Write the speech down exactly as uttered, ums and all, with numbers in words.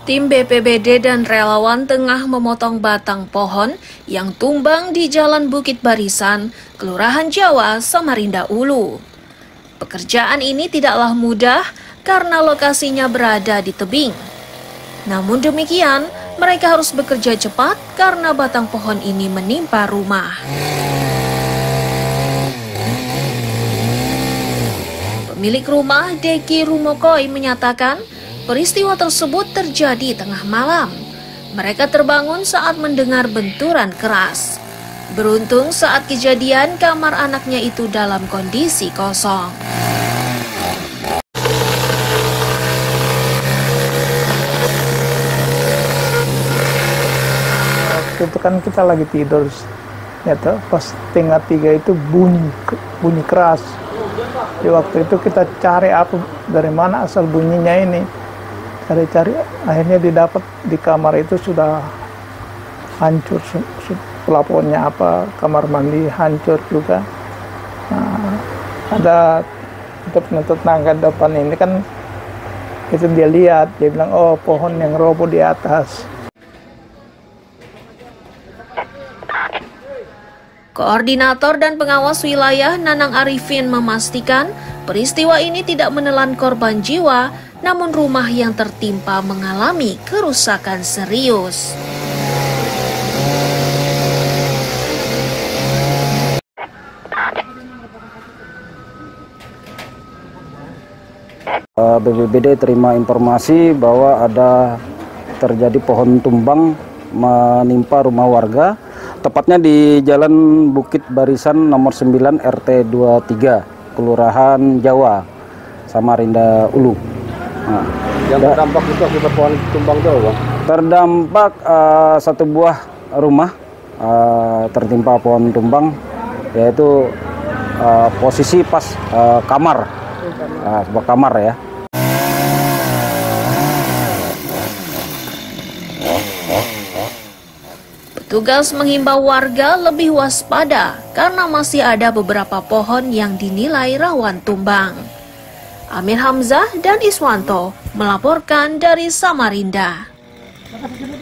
Tim B P B D dan relawan tengah memotong batang pohon yang tumbang di Jalan Bukit Barisan, Kelurahan Jawa, Samarinda Ulu. Pekerjaan ini tidaklah mudah karena lokasinya berada di tebing. Namun demikian, mereka harus bekerja cepat karena batang pohon ini menimpa rumah. Pemilik rumah, Deki Rumokoi, menyatakan peristiwa tersebut terjadi tengah malam. Mereka terbangun saat mendengar benturan keras. Beruntung saat kejadian kamar anaknya itu dalam kondisi kosong. Waktu itu kan kita lagi tidur, ya toh, pas setengah tiga itu bunyi bunyi keras. Di waktu itu kita cari apa, dari mana asal bunyinya ini. Cari-cari, akhirnya didapat di kamar itu sudah hancur, plafonnya apa, kamar mandi hancur juga. Nah, ada penutup tangga depan ini kan, itu dia lihat, dia bilang, oh pohon yang roboh di atas. Koordinator dan pengawas wilayah Nanang Arifin memastikan peristiwa ini tidak menelan korban jiwa, namun rumah yang tertimpa mengalami kerusakan serius. B P B D terima informasi bahwa ada terjadi pohon tumbang menimpa rumah warga, tepatnya di Jalan Bukit Barisan nomor sembilan R T dua puluh tiga, Kelurahan Jawa, Samarinda Ulu. Nah, yang terdampak itu akibat pohon tumbang itu, Bang? Terdampak uh, satu buah rumah uh, tertimpa pohon tumbang, yaitu uh, posisi pas uh, kamar, uh, sebuah kamar ya. Petugas menghimbau warga lebih waspada karena masih ada beberapa pohon yang dinilai rawan tumbang. Amir Hamzah dan Iswanto melaporkan dari Samarinda.